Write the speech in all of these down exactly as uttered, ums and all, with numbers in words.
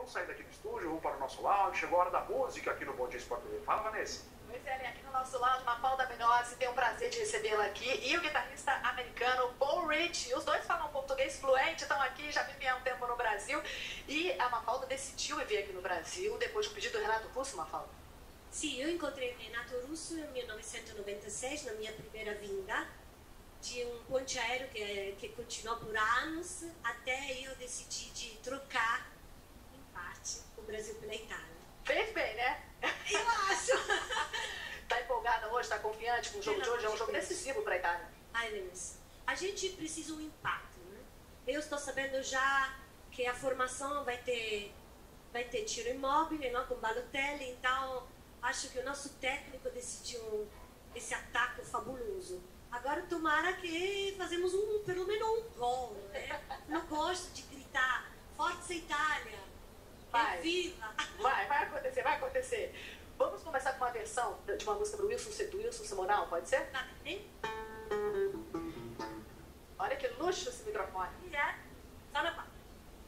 vamos sair daqui do estúdio, vamos para o nosso lounge. Chegou a hora da música aqui no Bom Dia Esporte T V. Fala, Vanessa. Pois é, aqui no nosso lounge, Mafalda Menozzi, tem o prazer de recebê-la aqui. E o guitarrista americano Paul Rich. Os dois falam português fluente, estão aqui, já vivem há um tempo no Brasil. E a Mafalda decidiu vir aqui no Brasil depois de um pedido do Renato Russo, Mafalda. Sim, eu encontrei o Renato Russo em mil novecentos e noventa e seis, na minha primeira vinda, de um ponte aéreo que, que continuou por anos, até eu decidi de trocar, em parte, o Brasil pela Itália. Fez bem, né? Eu acho! Tá empolgada hoje, tá confiante com o jogo de hoje? É um jogo decisivo para a Itália. Ai, Lenz, a gente precisa um impacto, né? Eu estou sabendo já que a formação vai ter, vai ter tiro imóvel, não, com Balotelli, então acho que o nosso técnico decidiu esse ataque fabuloso. Agora tomara que fazemos um, pelo menos um gol, né? Não gosto de gritar, Forza Itália, vai, é viva! Vai, vai acontecer, vai acontecer. Vamos começar com uma versão de uma música do Wilson, do Wilson Simonal, pode ser? Tá bem? Olha que luxo esse microfone. Já, só na parte.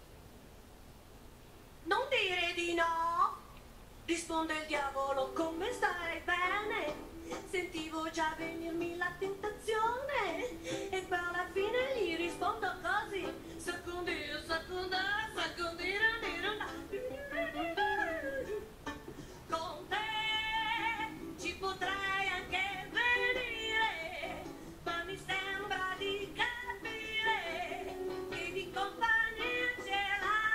Non dire di no, risponde il diavolo, come stai bene? Sentivo già venirmi la tentazione e poi alla fine gli rispondo così, secondi, seconda, secondi, con te ci potrei anche venire, ma mi sembra di capire che di compagnia ce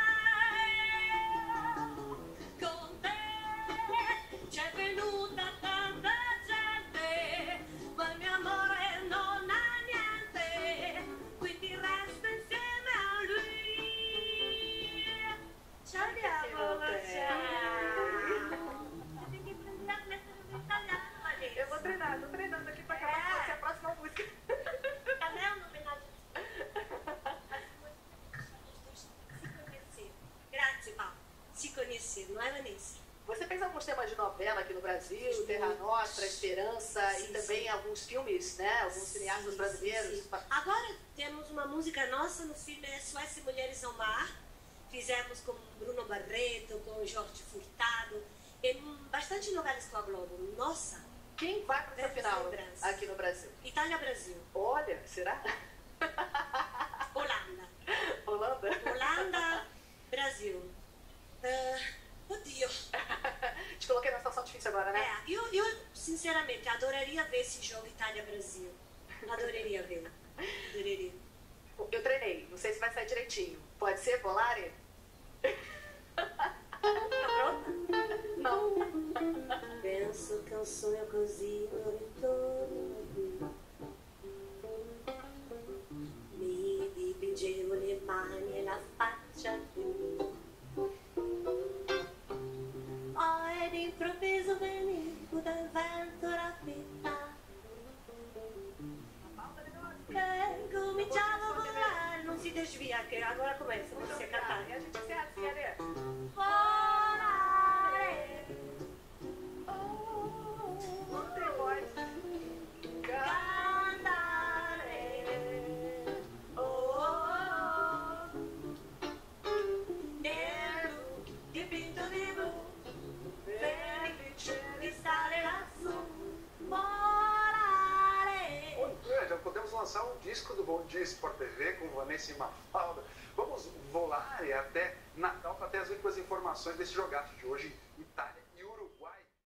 l'hai. Con te c'è venuta tanta gente, ma il mio amore non ha niente, quindi resto insieme a lui. Ci abbiamo Eu vou treinar, tô treinando aqui pra acabar com você a próxima música. Cadê a homenagem? Se conhecer. Grazie, Paulo. Se conhecer, não é, Vanessa? Você fez alguns temas de novela aqui no Brasil, sim, Terra Nostra, Esperança, sim, e também sim, alguns filmes, né? Alguns sim, cineastas brasileiros. Sim. Agora temos uma música nossa no filme S O S Mulheres ao Mar. Fizemos com Bruno Barreto, com Jorge Furtado, e bastante novelas com a Globo. Nossa! Quem vai para essa final aqui no Brasil? Itália-Brasil. Olha, será? Holanda. Holanda? Holanda, Brasil. Uh, oddio. Te coloquei numa situação difícil agora, né? É, eu, eu sinceramente adoraria ver esse jogo Itália-Brasil. Adoraria ver. Adoraria. Eu treinei, não sei se vai sair direitinho. Pode ser, Volare? Tá pronta? Não. Penso che un sogno così non ritorna più. Mi dipingevo le mani e la faccia più. Poi d'improvviso venivo dal vento rapita. E cominciavo a volare, non si desvia, che agora começa, você a cantar. E a gente encerra assim, né? Volare. Não tem voz. Cantare. Oh, oh, oh. Nero, dipinto di blu, felice di stare lassù. Volare. Muito bem, já podemos lançar um disco do Bom Dia Esporte T V com Vanessa e Mafalda. Vamos volar até Natal para ter as últimas informações desse jogaço de hoje.